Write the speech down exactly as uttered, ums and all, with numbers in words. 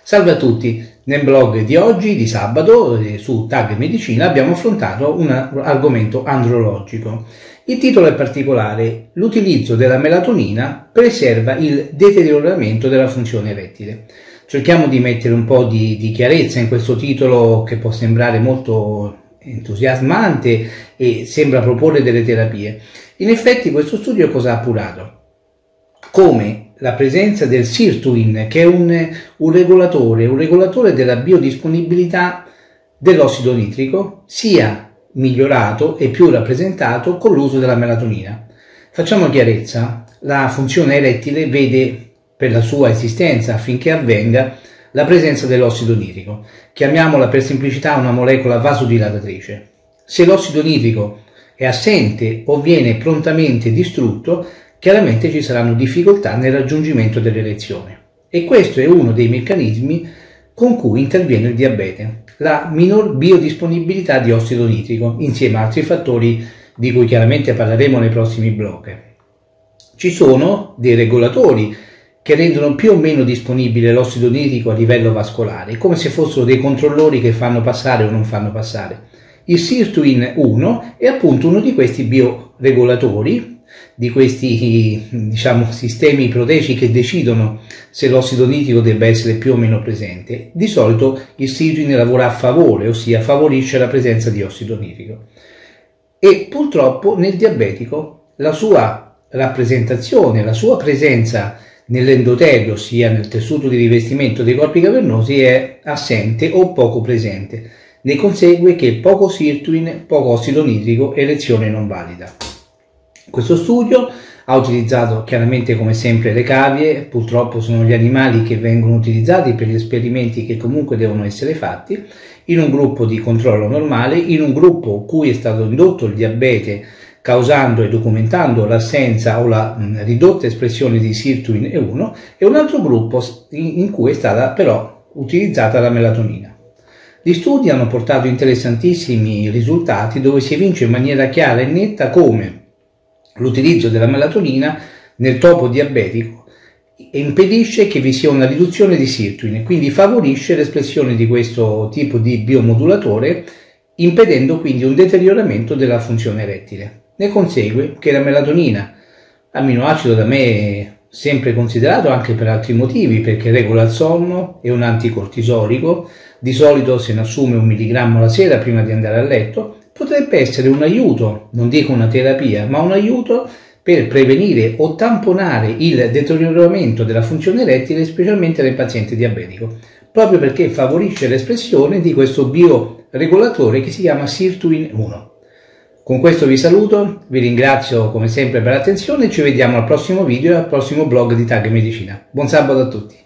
Salve a tutti, nel blog di oggi, di sabato, su Tag Medicina, abbiamo affrontato un argomento andrologico. Il titolo è particolare: l'utilizzo della melatonina preserva il deterioramento della funzione erettile. Cerchiamo di mettere un po' di, di chiarezza in questo titolo che può sembrare molto entusiasmante e sembra proporre delle terapie. In effetti questo studio cosa ha appurato? Come la presenza del sirtuin, che è un, un regolatore, un regolatore della biodisponibilità dell'ossido nitrico, sia migliorato e più rappresentato con l'uso della melatonina. Facciamo chiarezza: la funzione erettile vede per la sua esistenza, affinché avvenga, la presenza dell'ossido nitrico. Chiamiamola per semplicità una molecola vasodilatatrice. Se l'ossido nitrico è assente o viene prontamente distrutto, chiaramente ci saranno difficoltà nel raggiungimento dell'erezione. E questo è uno dei meccanismi con cui interviene il diabete, la minor biodisponibilità di ossido nitrico, insieme a altri fattori di cui chiaramente parleremo nei prossimi blog. Ci sono dei regolatori che rendono più o meno disponibile l'ossido nitrico a livello vascolare, come se fossero dei controllori che fanno passare o non fanno passare. Il sirtuin uno è appunto uno di questi bioregolatori, di questi diciamo sistemi proteici che decidono se l'ossido nitrico debba essere più o meno presente. Di solito il sirtuin lavora a favore, ossia favorisce la presenza di ossido nitrico. E purtroppo nel diabetico la sua rappresentazione, la sua presenza nell'endotelio, ossia nel tessuto di rivestimento dei corpi cavernosi, è assente o poco presente. Ne consegue che poco sirtuin, poco ossido nitrico, erezione non valida. Questo studio ha utilizzato chiaramente come sempre le cavie. Purtroppo sono gli animali che vengono utilizzati per gli esperimenti che comunque devono essere fatti, in un gruppo di controllo normale, in un gruppo cui è stato indotto il diabete causando e documentando l'assenza o la mh, ridotta espressione di sirtuin uno, e un altro gruppo in, in cui è stata però utilizzata la melatonina. Gli studi hanno portato interessantissimi risultati, dove si evince in maniera chiara e netta come l'utilizzo della melatonina nel topo diabetico impedisce che vi sia una riduzione di sirtuin, quindi favorisce l'espressione di questo tipo di biomodulatore, impedendo quindi un deterioramento della funzione erettile. Ne consegue che la melatonina, amminoacido da me sempre considerato anche per altri motivi, perché regola il sonno, è un anticortisolico, di solito se ne assume un milligrammo la sera prima di andare a letto, potrebbe essere un aiuto, non dico una terapia, ma un aiuto per prevenire o tamponare il deterioramento della funzione erettile, specialmente nel paziente diabetico, proprio perché favorisce l'espressione di questo bioregolatore che si chiama sirtuin uno. Con questo vi saluto, vi ringrazio come sempre per l'attenzione e ci vediamo al prossimo video e al prossimo blog di Tag Medicina. Buon sabato a tutti!